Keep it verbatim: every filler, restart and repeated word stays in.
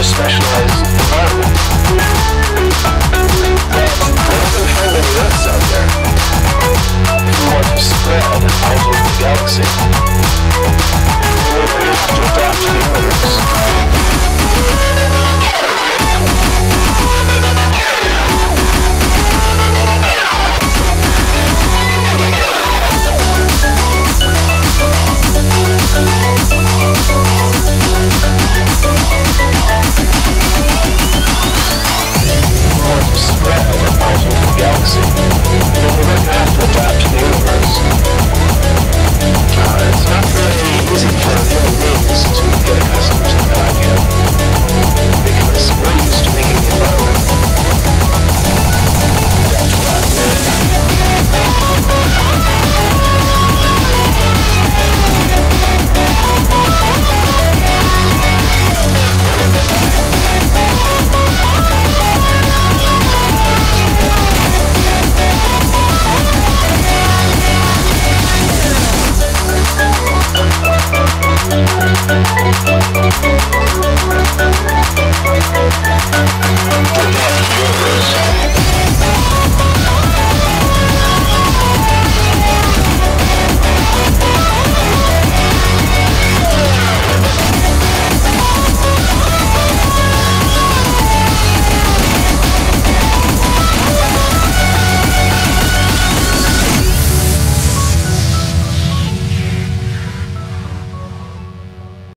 a specialized environment. But there isn't very many Earths out there. If we want to spread out over the galaxy, we will have to adapt to the universe. Galaxy, then we're going to have to adapt to the universe. Uh, it's not very easy for human beings to get accustomed to that idea, because we're used to making the environment. That's Universe.